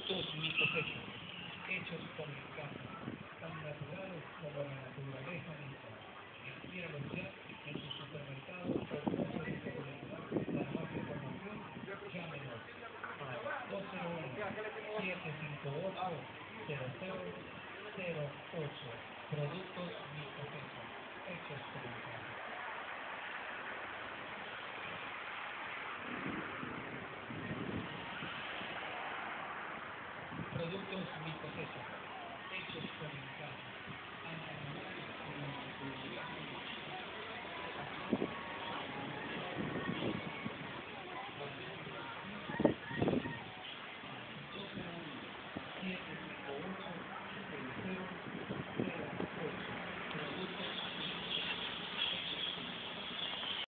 Productos Mi Cosecha, hechos con casa, tan naturales como la naturaleza misma. Adquiéralos ya en su supermercado o comercio electrónico. Para más información, llámenos al 201-758-0008. Productos Mi Cosecha, hechos con